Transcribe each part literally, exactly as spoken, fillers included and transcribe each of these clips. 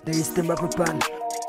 they stem up a pan.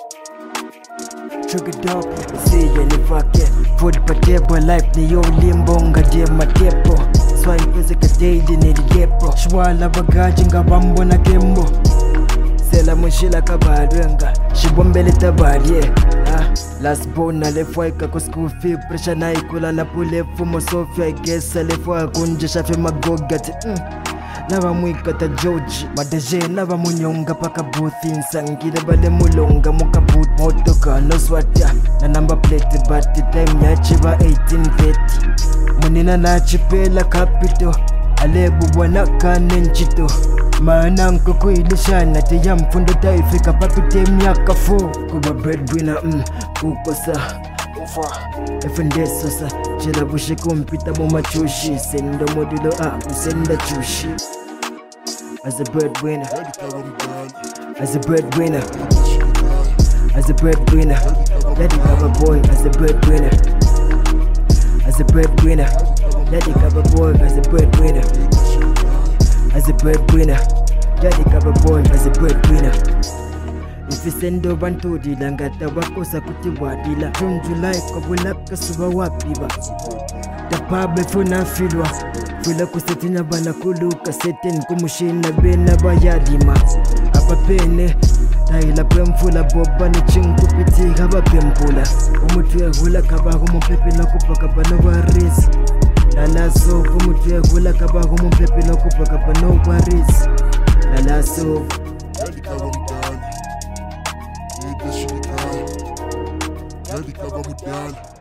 Trigga dog, see you in the vacant. Food patebo life, the yo limbonga de matepo. Swine music a daily in the depo. Shwala bagaji nga bambo na kembo. Sela mushila kabarenga. Shibombele tabari, ah. Last born na lefwa ika school fee. Pressure na ikula la pule fumo Sofia. I guess a lefwa kunja shafe magogati. Mm. Nava mwika ta George Madaje nava munyonga paka boothi Nsangile bale mulonga muka boot motoka no swata na number plate but the time nyachiva eighteen thirty Munina nachipela capital Alebu bwanaka nenchito Maana nkoko ilishana Teya mfundo taifika papi tem yaka fo Kuba breadwinner mm kukosa Ufa Efendeso sa Chila bushe kumpita muma chushi Sendo modulo ah usenda chushi As a breadwinner As a breadwinner As a breadwinner Let it have a boy as a breadwinner As a breadwinner Let it have a boy as a breadwinner As a breadwinner Let it have a boy as a breadwinner If you send over to the langata wakosa kuti wadila June July kwa bulaka suwa wapiba Tapabe funa filwa Fila kusetina bana kuluka seten kumushina bena bayadima Apa pene Taila pemfula boba ni chinku piti haba pempula Umutu ya hula kaba humu pepe na kupaka bana waris Lalaso umutu ya hula kaba humu pepe na kupaka bana waris Lalaso Yadi kaba mudali Yadi kaba mudali